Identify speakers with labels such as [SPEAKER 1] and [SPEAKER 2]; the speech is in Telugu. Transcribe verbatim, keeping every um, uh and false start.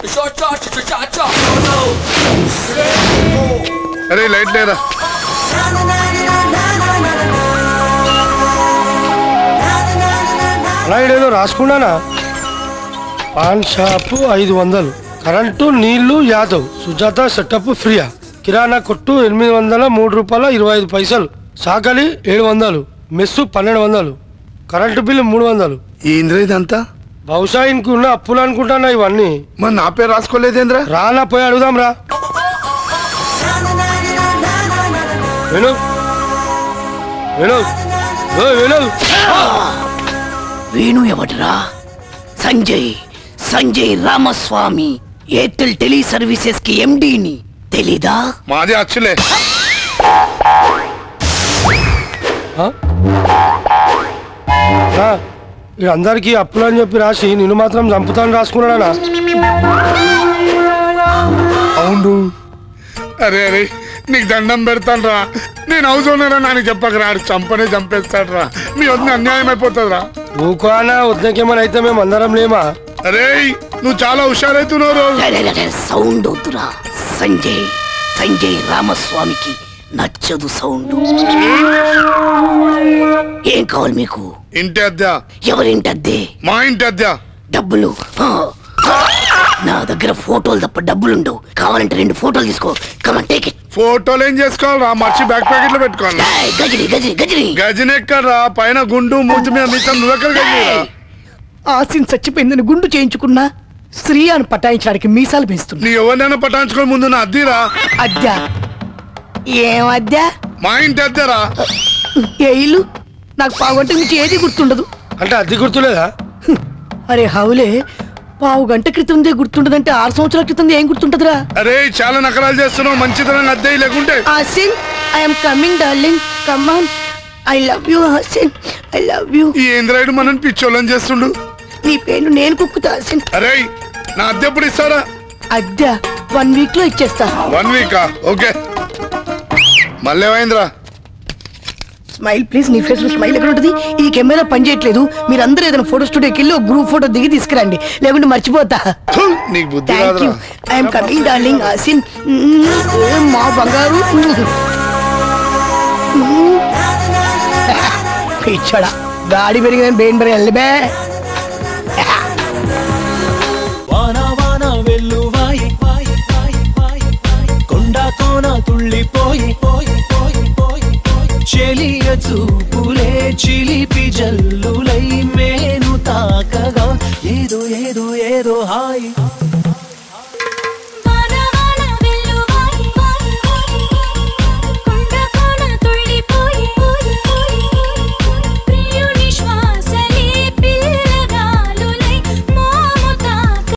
[SPEAKER 1] అరే లైట్ లేరా
[SPEAKER 2] లైట్ ఏదో రాసుకున్నానా పాన్ షాపు ఐదు వందలు కరెంటు నీళ్లు యాదవ్ సుజాత సెటప్ ఫ్రీయా కిరాణా కొట్టు ఎనిమిది వందల మూడు రూపాయల ఇరవై ఐదు పైసలు సాకలి ఏడు వందలు మెస్సు పన్నెండు వందలు కరెంటు బిల్లు మూడు వందలు
[SPEAKER 1] ఏంద్రా ఇదంతా
[SPEAKER 2] బహుశా ఇంకున్న అప్పులు అనుకుంటానా ఇవన్నీ
[SPEAKER 1] మరి నా పేరు రాసుకోలేదేంద్రా
[SPEAKER 2] రానా పోయి అడుగుదాం రా విను విను విను
[SPEAKER 3] వేణు ఎవడరా? సంజయ్ సంజయ్ రామస్వామి ఎయిర్టెల్ టెలి సర్వీసెస్ కి ఎండీని తెలీదా?
[SPEAKER 1] మాది అచ్చులే
[SPEAKER 2] అందరికి అప్పులు అని చెప్పి రాసి నిన్ను మాత్రం చంపుతాను రాసుకున్నాడా?
[SPEAKER 1] అవును. అరే అరే నీకు దండం పెడతాను రా, నేను హౌస్ ఓనరా నాకు చెప్పక రాడు, చంపనే చంపేస్తాడు రా, మీ వద్ద అన్యాయం అయిపోతుంది రా.
[SPEAKER 2] ఊకోనా వద్దకేమని అయితే మేము అందరం లేమా?
[SPEAKER 1] అరే నువ్వు చాలా హుషారైతున్నావు రోజు.
[SPEAKER 3] సౌండ్ వద్దురా. సంజయ్ సంజయ్ రామస్వామికి నచ్చదు సౌండ్. ఏం కావాలి మీకు?
[SPEAKER 1] ఇంటి అద్దె.
[SPEAKER 3] ఎవరింటి అద్దె?
[SPEAKER 1] మా ఇంటి అద్దె.
[SPEAKER 3] డబ్బులు నా దగ్గర ఫోటోలు తప్ప డబ్బులుండవు, కావాలంటే రెండు ఫోటోలు తీసుకో. Come on take it.
[SPEAKER 1] ఫోటోలు ఏం చేసుకోవాలరా? మర్చి బ్యాక్ ప్యాకెట్ లో పెట్టుకోవాలి.
[SPEAKER 3] గజని గజని గజని
[SPEAKER 1] గజని ఎక్కడరా? పైన గుండు మూతి మీద మీసం నువ్వెక్కడ గజని?
[SPEAKER 3] ఆసిన్ చచ్చిపోయిందని గుండు చేయించుకున్నా స్త్రీ అని పటాయించడానికి మీసాలు పెంచుతున్నా.
[SPEAKER 1] నీ ఎవరినైనా పటాయించుకొని ముందు నా అద్దీరా.
[SPEAKER 3] అద్దె? ఏం అద్దె?
[SPEAKER 1] మా ఇంటి అద్దెరా.
[SPEAKER 3] ఏ ఇల్లు? నాకు పావుగంట నుంచి ఏది గుర్తుండదు.
[SPEAKER 2] అంటే అద్దె గుర్తులేదా?
[SPEAKER 3] అరే హౌలే, పావు గంట క్రితందే గుర్తుండదంటే ఆరు సంవత్సరాల క్రితం ఏం గుర్తుంటదిరా?
[SPEAKER 1] అరే చాలా నకరాలు చేస్తున్నావు, మంచితనం అద్దె లేకుంటే.
[SPEAKER 3] Asin I'm coming darling, come on. I love you Asin, I love you.
[SPEAKER 1] ఈ ఏంద్రాయుడు మనని పిచ్చోళ్ళని చేస్తుండు.
[SPEAKER 3] నీ పేరు నేను కుక్కుతా ఆసిన్.
[SPEAKER 1] అరే నా అద్దె ఎప్పుడు ఇస్తారా?
[SPEAKER 3] అద్దె వన్ వీక్ లో ఇచ్చేస్తా.
[SPEAKER 1] వన్ వీకా? ఓకే. మళ్ళీ ఏమైందిరా?
[SPEAKER 3] Smile please. నీ ఫేస్ లో స్మైల్ ఎక్కడ ఉంటుంది? ఈ కెమెరా పని చేయట్లేదు. మీరందరూ ఏదైనా ఫోటో స్టూడియోకి వెళ్ళి గ్రూప్ ఫోటో దిగి తీసుకురండి, లేకుంటే మర్చిపోతా.
[SPEAKER 1] నీకు బుద్ధి
[SPEAKER 3] thank you. I'm coming darling Asin. మా బంగారు పిచ్చడా గాడి పెరిగిన బెయిన్ బరి వెళ్ళబే.
[SPEAKER 4] కొండా కోన తుళ్ళిపోయి చెలియ చూపులే చిలిపి జల్లులై మేను తాకగా ఏదో ఏదో ఏదో హా